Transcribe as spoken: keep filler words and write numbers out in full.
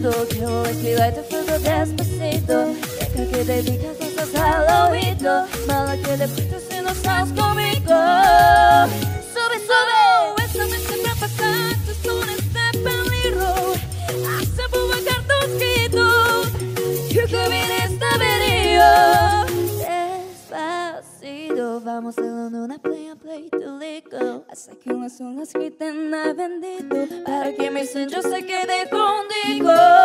sentido. Quiero respirar tu fuego despacito. Deja que te diga cosas al oído. Mala que de pronto si no estás conmigo. Sube, sube, esta vez te va a pasar. Tus lunes de peligro. Hace provocar tus gritos. Yo que vienes de venir. Despacito, vamos a una playa, play to lico. Hasta que las olas griten a bendito. Para que mi sueño se quede contigo.